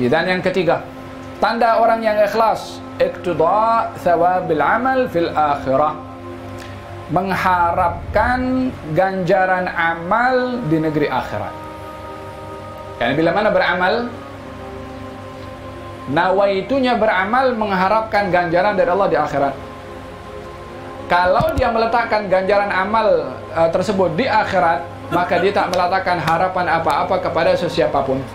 Dan yang ketiga, tanda orang yang ikhlas, iqtida thawabil amal fil akhirah, mengharapkan ganjaran amal di negeri akhirat. Yani bila mana beramal, nawaitunya beramal mengharapkan ganjaran dari Allah di akhirat. Kalau dia meletakkan ganjaran amal tersebut di akhirat, maka dia tak meletakkan harapan apa-apa kepada sesiapapun.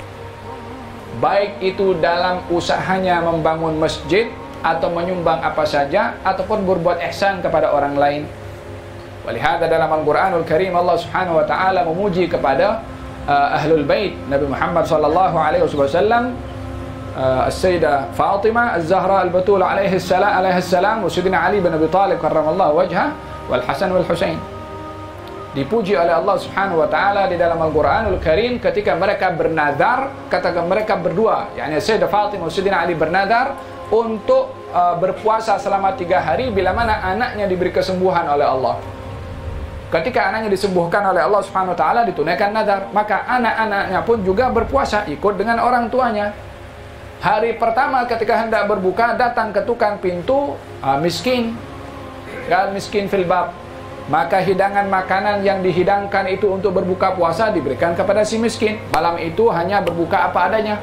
Baik itu dalam usahanya membangun masjid, atau menyumbang apa saja, ataupun berbuat ihsan kepada orang lain. Walihada dalam Al-Quranul Karim Allah Subhanahu wa ta'ala memuji kepada Ahlul Bait Nabi Muhammad sallallahu alaihi wasallam, As-Sayyidah Fatimah Az-Zahra Al-Batul alaihi salam, wa Sayyidina Ali bin Abi Talib karramallahu wajhah, wal Hasan wal Husain. Dipuji oleh Allah Subhanahu wa taala di dalam Al-Qur'anul Karim ketika mereka bernadar, kata mereka berdua, yakni Sayyidah Fatimah dan Sayyidina Ali bernadar untuk berpuasa selama 3 hari bila mana anaknya diberi kesembuhan oleh Allah. Ketika anaknya disembuhkan oleh Allah Subhanahu wa taala, ditunaikan nadar, maka anak-anaknya pun juga berpuasa ikut dengan orang tuanya. Hari pertama ketika hendak berbuka, datang ketukan pintu miskin, gal miskin fil bab. Maka hidangan makanan yang dihidangkan itu untuk berbuka puasa diberikan kepada si miskin. Malam itu hanya berbuka apa adanya.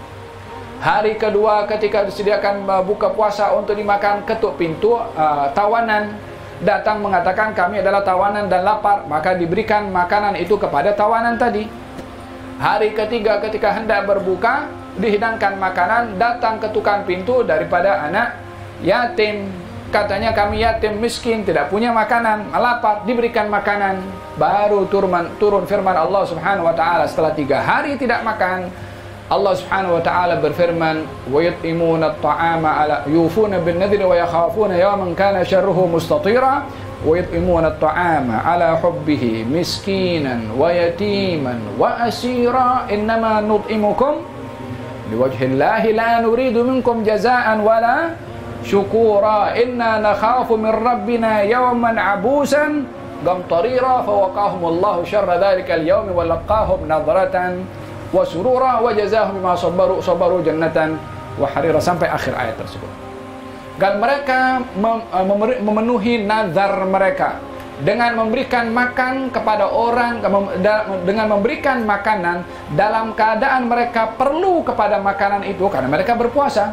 Hari kedua ketika disediakan buka puasa untuk dimakan, ketuk pintu tawanan datang mengatakan kami adalah tawanan dan lapar, maka diberikan makanan itu kepada tawanan tadi. Hari ketiga ketika hendak berbuka, dihidangkan makanan, datang ketukan pintu daripada anak yatim. Katanya kami yatim miskin, tidak punya makanan, lapar, diberikan makanan. Baru turun firman Allah Subhanahu wa taala setelah 3 hari tidak makan. Allah Subhanahu wa taala berfirman, "Wa yut'imuna at-ta'ama 'ala yufuna bin-nadri wa yakhafuna yawman kana sharruhu mustatira wa yut'imuna at-ta'ama 'ala hubbihi miskinan wa yatiman wa asira innama nut'imukum liwajhillahi la nuridu minkum jazaa'an wala syukura inna nakhafu min rabbina yawman 'abusan qamtarira fawaqahumullahu syarra dzalikal yawmi wa laqahum nadratan wa surura wa jazaahum bima sabaru jannatan wa harira, sampai akhir ayat tersebut. Dan mereka memenuhi nazar mereka dengan memberikan makan kepada orang, dengan memberikan makanan dalam keadaan mereka perlu kepada makanan itu karena mereka berpuasa,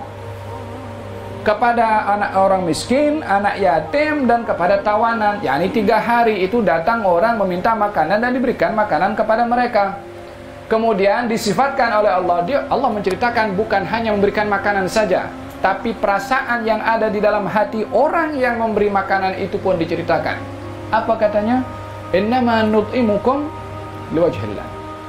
kepada anak orang miskin, anak yatim, dan kepada tawanan. yakni 3 hari itu datang orang meminta makanan dan diberikan makanan kepada mereka. Kemudian disifatkan oleh Allah, Allah menceritakan bukan hanya memberikan makanan saja, tapi perasaan yang ada di dalam hati orang yang memberi makanan itu pun diceritakan. Apa katanya? Innama nut'imukum liwajhillah.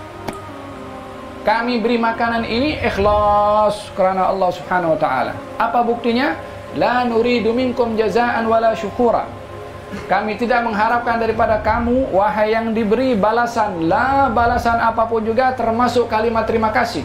Kami beri makanan ini ikhlas karena Allah Subhanahu wa taala. Apa buktinya? La nuridu minkum jazaa'an wala syukura. Kami tidak mengharapkan daripada kamu, wahai yang diberi, balasan, la balasan apapun juga, termasuk kalimat terima kasih.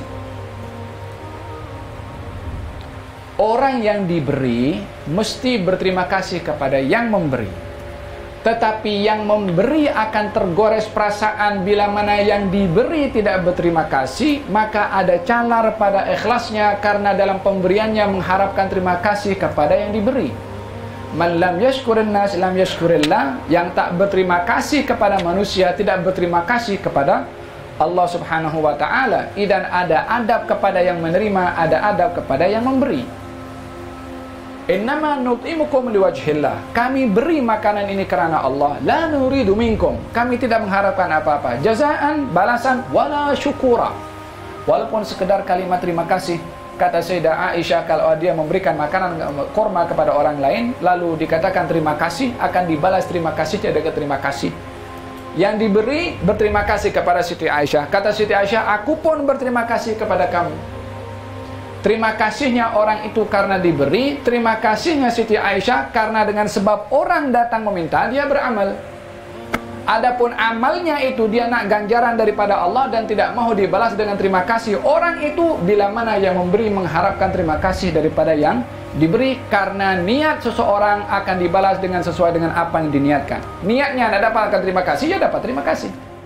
Orang yang diberi mesti berterima kasih kepada yang memberi. Tetapi yang memberi akan tergores perasaan bila mana yang diberi tidak berterima kasih, maka ada calar pada ikhlasnya karena dalam pemberiannya mengharapkan terima kasih kepada yang diberi. Man lam yashkurin nas lam yashkurillah, yang tak berterima kasih kepada manusia tidak berterima kasih kepada Allah Subhanahu wa taala. Dan ada adab kepada yang menerima, ada adab kepada yang memberi. Innama nut'imukum liwajhillah. Kami beri makanan ini karena Allah. La nuridu minkum. Kami tidak mengharapkan apa-apa. Jazaan, balasan, wala syukura. Walaupun sekedar kalimat terima kasih. Kata Sayyidah Aisyah, kalau dia memberikan makanan kurma kepada orang lain, lalu dikatakan terima kasih, akan dibalas terima kasih, tidak terima kasih. Yang diberi berterima kasih kepada Siti Aisyah. Kata Siti Aisyah, aku pun berterima kasih kepada kamu. Terima kasihnya orang itu karena diberi, terima kasihnya Siti Aisyah karena dengan sebab orang datang meminta, dia beramal. Adapun amalnya itu dia nak ganjaran daripada Allah dan tidak mau dibalas dengan terima kasih. Orang itu bila mana yang memberi mengharapkan terima kasih daripada yang diberi, karena niat seseorang akan dibalas dengan sesuai dengan apa yang diniatkan. Niatnya nak dapatkan terima kasih, ya dapat terima kasih.